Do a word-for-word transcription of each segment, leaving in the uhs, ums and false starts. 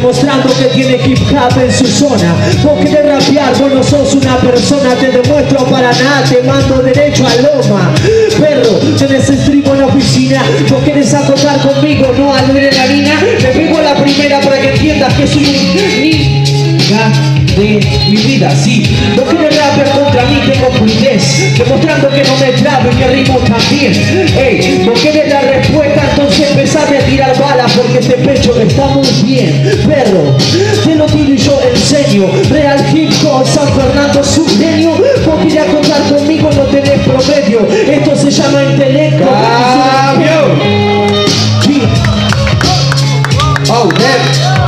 mostrando que tiene hip hop en su zona. Vos querés rapear, vos no sos una persona, te demuestro para nada, te mando derecho a loma. Perro, tenés estribo en la oficina, vos querés acotar conmigo, no adrenalina. Te pego la primera para que entiendas que soy un ninja de mi vida, sí. Vos querés rapear contra mí, tengo fluidez, demostrando que no me trabo y que rimo también. Ey, vos querés la respuesta, entonces empezate a tirar balas porque este pecho está muy bien. Perro, te lo tiro y yo enseño. Real hip hop, San Fernando sureño. Vos querés contar conmigo, no tenés promedio. Esto se llama intelecto. ¡Cambio! Sí. Oh, damn.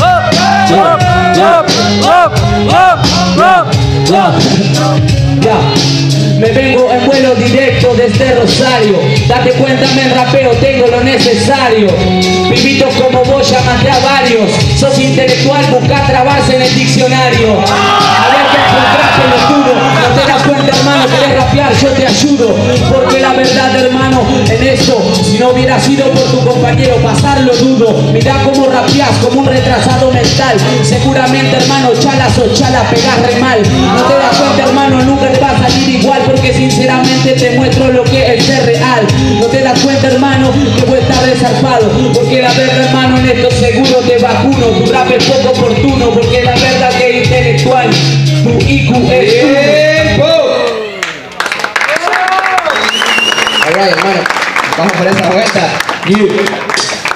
Ya, me vengo en vuelo directo desde Rosario. Date cuenta, me rapeo, tengo lo necesario. Pibitos como vos, llamate a varios. Sos intelectual, busca trabarse en el diccionario. A ver que encontraste lo duro. No te das cuenta, hermano, querés rapear, yo te ayudo. Porque la verdad, hermano, en esto, si no hubiera sido por tu compañero, pasarlo dudo. Mirá cómo rapeás, como un retrasado mental. Seguramente, hermano, chalas o chala, pegás re mal. No te das cuenta, hermano, nunca te va a salir igual. Porque sinceramente te muestro lo que es ser real. No te das cuenta, hermano, que vos estás resarpado. Porque la verdad, hermano, en esto seguro te vacuno. Tu rap es poco oportuno, porque la verdad que es intelectual. Tu I Q es tiempo. Alright, hermano, vamos por esa vuelta. Yeah.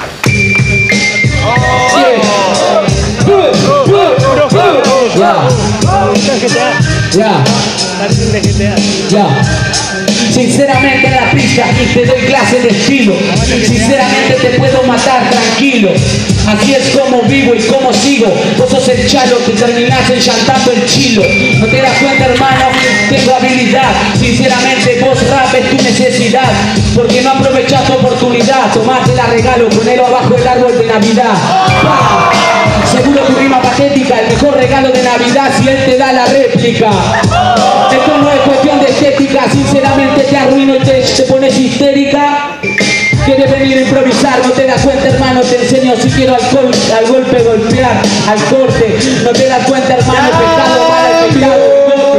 Ya, ya. Sinceramente en la pista y te doy clase de estilo. Sinceramente te puedo matar tranquilo. Así es como vivo y como sigo. Vos sos el chalo que terminás enchantando el chilo. No te das cuenta, hermano, tengo habilidad. Sinceramente vos rap es tu necesidad. Porque no aprovechás tu oportunidad. Tomate la regalo, ponelo abajo del árbol de Navidad. ¡Pah! Seguro tu rima patética, el mejor regalo de Navidad si él te da la réplica. Esto no es cuestión de estética, sinceramente te arruino y te, te pones histérica. Quieres venir a improvisar, no te das cuenta, hermano, te enseño si quiero al, gol, al golpe golpear, al corte. No te das cuenta, hermano, pecado para el pecado.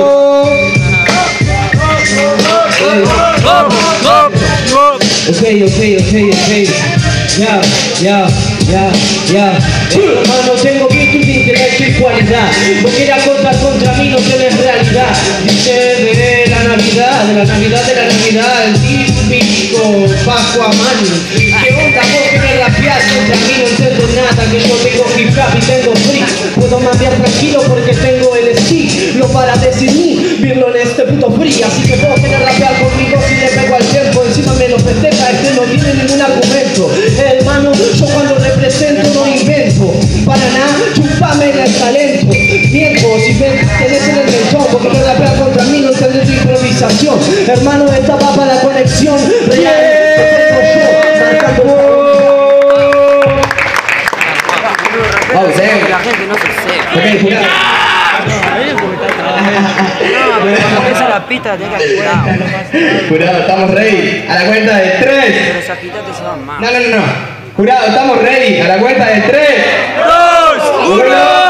Ok, ok, ok, ok. Ya, ya, ya, ya. Hermano, tengo virtud de intelecto y cualidad. No quieras contar contra mí, no se ve en realidad. Dice de la Navidad, de la Navidad, de la Navidad, el típico Pascua Mani. ¿Qué onda vos que me rapeás contra mí? No entiendo nada, que yo tengo hip hop y tengo free. Puedo mapear tranquilo porque tengo el estilo para decidir virlo en este puto free. Así que vos querés rapear conmigo si le pego al tiempo. Encima me lo festeja, este no tiene ningún argumento. Hermano, yo cuando represento no invento. Para nada, chupame el talento. Tiempo, si ven, tenés en el mentón. Porque me rapeas contra mí, no entendés tu improvisación. Hermano, esta va para la conexión real. Oh, damn. La gente no se sepa. Ok, cuidado. No, pero cuando empieza la pista tenés que cuidado. Jurado, estamos ready. A la cuenta de tres. Pero si agitate se van más. No, no, no, no. Jurado, estamos ready. A la cuenta de tres. ¡Dos! ¡Uno!